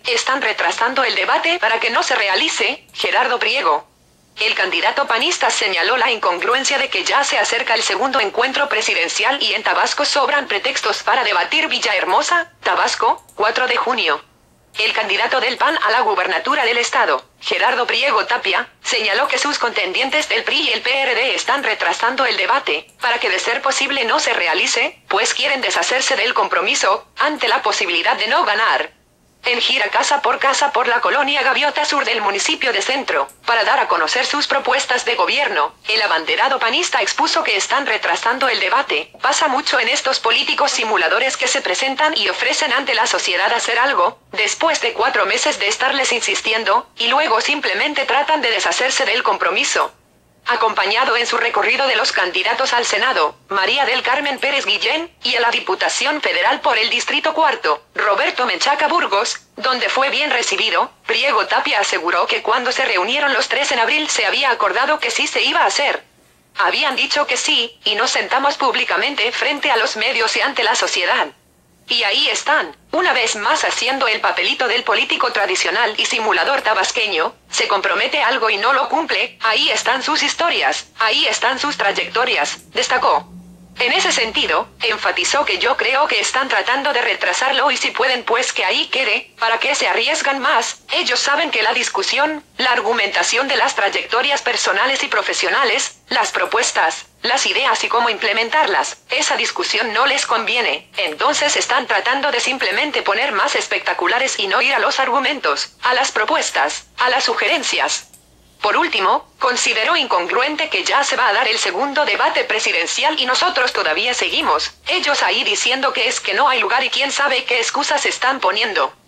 Están retrasando el debate para que no se realice, Gerardo Priego. El candidato panista señaló la incongruencia de que ya se acerca el segundo encuentro presidencial y en Tabasco sobran pretextos para debatir Villahermosa, Tabasco, 4 de junio. El candidato del PAN a la gubernatura del estado, Gerardo Priego Tapia, señaló que sus contendientes del PRI y el PRD están retrasando el debate, para que de ser posible no se realice, pues quieren deshacerse del compromiso, ante la posibilidad de no ganar. En gira casa por la colonia Gaviota Sur del municipio de Centro, para dar a conocer sus propuestas de gobierno, el abanderado panista expuso que están retrasando el debate. Pasa mucho en estos políticos simuladores que se presentan y ofrecen ante la sociedad hacer algo, después de 4 meses de estarles insistiendo, y luego simplemente tratan de deshacerse del compromiso. Acompañado en su recorrido de los candidatos al Senado, María del Carmen Pérez Guillén, y a la Diputación Federal por el Distrito Cuarto, Roberto Menchaca Burgos, donde fue bien recibido, Priego Tapia aseguró que cuando se reunieron los 3 en abril se había acordado que sí se iba a hacer. Habían dicho que sí, y nos sentamos públicamente frente a los medios y ante la sociedad. Y ahí están, una vez más haciendo el papelito del político tradicional y simulador tabasqueño, se compromete algo y no lo cumple, ahí están sus historias, ahí están sus trayectorias, destacó. En ese sentido, enfatizó que yo creo que están tratando de retrasarlo y si pueden pues que ahí quede, ¿para qué se arriesgan más? Ellos saben que la discusión, la argumentación de las trayectorias personales y profesionales, las propuestas, las ideas y cómo implementarlas, esa discusión no les conviene, entonces están tratando de simplemente poner más espectaculares y no ir a los argumentos, a las propuestas, a las sugerencias. Por último, consideró incongruente que ya se va a dar el segundo debate presidencial y nosotros todavía seguimos, ellos ahí diciendo que es que no hay lugar y quién sabe qué excusas están poniendo.